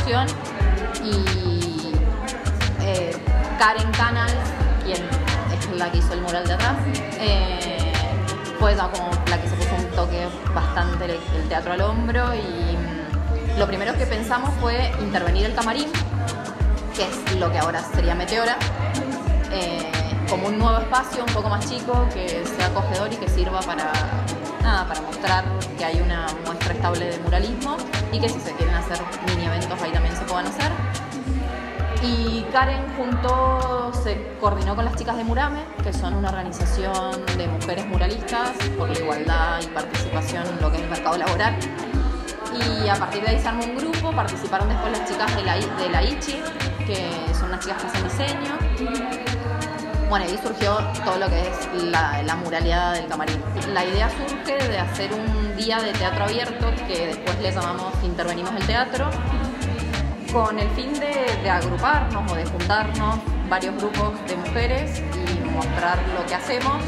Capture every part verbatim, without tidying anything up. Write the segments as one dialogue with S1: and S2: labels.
S1: exposición y eh, Karen Canals, quien es la que hizo el mural de atrás, eh, fue ella como la que se puso un toque bastante el, el teatro al hombro y mm, lo primero que pensamos fue intervenir el camarín, que es lo que ahora sería Meteora, eh, como un nuevo espacio un poco más chico, que sea acogedor y que sirva para, nada, para mostrar que hay una muestra estable de muralismo y que si se quieren hacer mini eventos ahí también se puedan hacer. Y Karen junto se coordinó con las chicas de Murame, que son una organización de mujeres muralistas por la igualdad y participación en lo que es el mercado laboral. Y a partir de ahí se armó un grupo, participaron después las chicas de la, de la ICHI, que son unas chicas que hacen diseño. Bueno, ahí surgió todo lo que es la, la muraleada del camarín. La idea surge de hacer un día de teatro abierto, que después le llamamos Intervenimos el Teatro, con el fin de, de agruparnos o de juntarnos varios grupos de mujeres y mostrar lo que hacemos.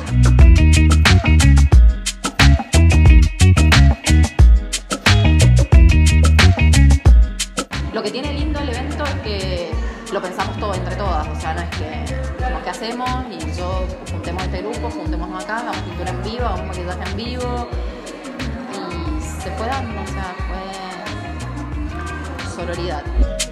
S1: Lo que tiene lindo el evento es que lo pensamos todo entre todas, o sea, no es que lo que hacemos y yo juntemos este grupo, juntémonos acá, hagamos pintura en vivo, hagamos maquillaje en vivo y se fue dando, o sea, fue sororidad.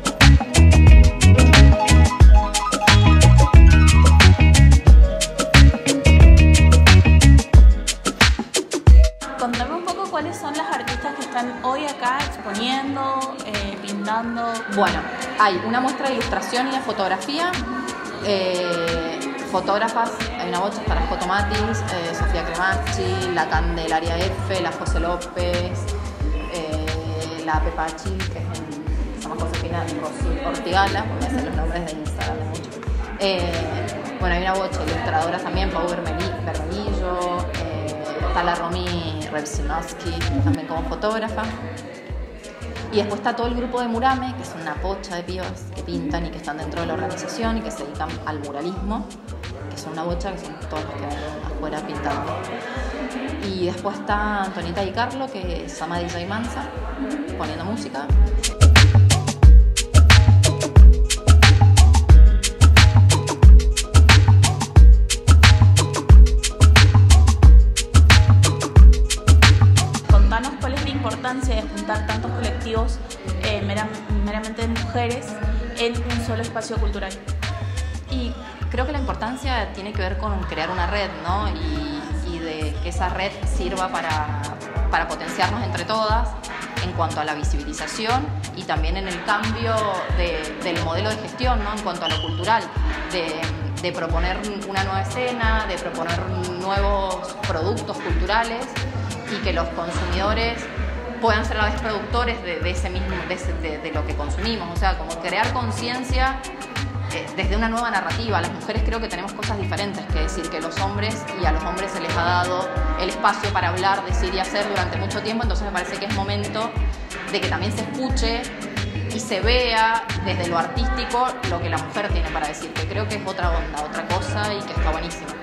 S2: Contame un poco cuáles son las artistas que están hoy acá exponiendo, eh, pintando.
S1: Bueno, hay una muestra de ilustración y de fotografía. Eh, fotógrafas, hay una bocha, está la Fotomatis, eh, Sofía Cremacci, la Candelaria F, la José López, eh, la Pepa Chil, que es en, se llama Josefina Ortigala, voy a hacer los nombres de Instagram de mucho. Eh, bueno, hay una bocha, ilustradoras también, Pau Bermenillo, eh, está la Romy Repsinowski, también como fotógrafa. Y después está todo el grupo de Murame, que es una pocha de pibas que pintan y que están dentro de la organización y que se dedican al muralismo, que son una bocha, que son todos los que van afuera pintando. Y después está Antonita Di Carlo, que se llama D J Mansa, poniendo música.
S2: De juntar tantos colectivos eh, meram, meramente de mujeres en un solo espacio cultural.
S1: Y creo que la importancia tiene que ver con crear una red, ¿no? Y, y de que esa red sirva para, para potenciarnos entre todas en cuanto a la visibilización y también en el cambio de, del modelo de gestión, ¿no? En cuanto a lo cultural, de, de proponer una nueva escena, de proponer nuevos productos culturales y que los consumidores puedan ser a la vez productores de, de ese mismo, de, ese, de, de lo que consumimos, o sea, como crear conciencia eh, desde una nueva narrativa. Las mujeres creo que tenemos cosas diferentes que decir que los hombres, y a los hombres se les ha dado el espacio para hablar, decir y hacer durante mucho tiempo, entonces me parece que es momento de que también se escuche y se vea desde lo artístico lo que la mujer tiene para decir, que creo que es otra onda, otra cosa y que está buenísimo.